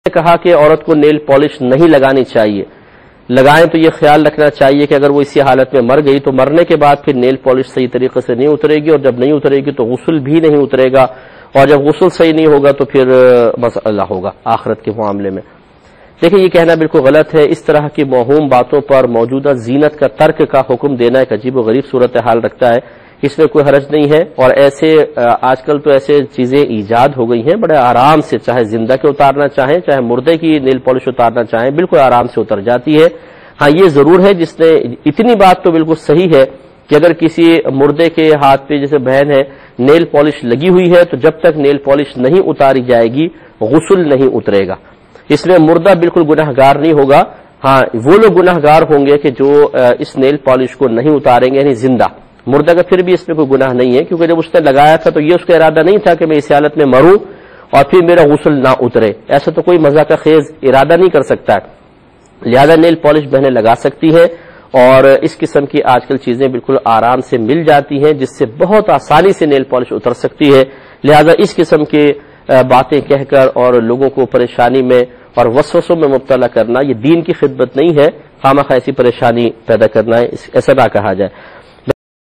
کہا کہ عورت کو نیل پالش نہیں لگانی چاہیے، لگائیں تو یہ خیال رکھنا چاہیے کہ اگر وہ اسی حالت میں مر گئی تو مرنے کے بعد پھر نیل پالش صحیح طریقے سے نہیں اترے گی، اور جب نہیں اترے گی تو غسل بھی نہیں اترے گا، اور جب غسل صحیح نہیں ہوگا تو پھر مسئلہ ہوگا آخرت کے معاملے میں۔ دیکھیں یہ کہنا بالکل غلط ہے، اس طرح کی موہوم باتوں پر موجودہ زینت کا ترک کا حکم دینا ایک عجیب و غریب صورتحال رکھتا ہے، اس میں کوئی حرج نہیں ہے۔ اور ایسے آج کل تو ایسے چیزیں ایجاد ہو گئی ہیں، بڑے آرام سے، چاہے زندہ کے اتارنا چاہیں چاہے مردے کی نیل پالش اتارنا چاہیں، بالکل آرام سے اتر جاتی ہے۔ ہاں یہ ضرور ہے، جس نے اتنی بات تو بالکل صحیح ہے کہ اگر کسی مردے کے ہاتھ پہ جیسے بہن ہے نیل پالش لگی ہوئی ہے تو جب تک نیل پالش نہیں اتاری جائے گی غسل نہیں اترے گا، اس میں مردہ بالکل گنہگار نہیں ہوگا۔ ہاں وہ لوگ گنہگار ہوں گے کہ جو اس نیل پالش کو نہیں اتاریں گے، یعنی زندہ۔ مردہ کا پھر بھی اس میں کوئی گناہ نہیں ہے، کیونکہ جب اس نے لگایا تھا تو یہ اس کا ارادہ نہیں تھا کہ میں اس حالت میں مروں اور پھر میرا غسل نہ اترے، ایسا تو کوئی مزہ کا خیز ارادہ نہیں کر سکتا ہے، لہذا نیل پالش بہنیں لگا سکتی ہیں۔ اور اس قسم کی آج کل چیزیں بالکل آرام سے مل جاتی ہیں جس سے بہت آسانی سے نیل پالش اتر سکتی ہے، لہذا اس قسم کے باتیں کہہ کر اور لوگوں کو پریشانی میں اور وسوسوں میں مبتلا کرنا یہ دین کی خدمت نہیں ہے، خامخواہ ایسی پریشانی پیدا کرنا ہے، ایسا نہ کہا جائے۔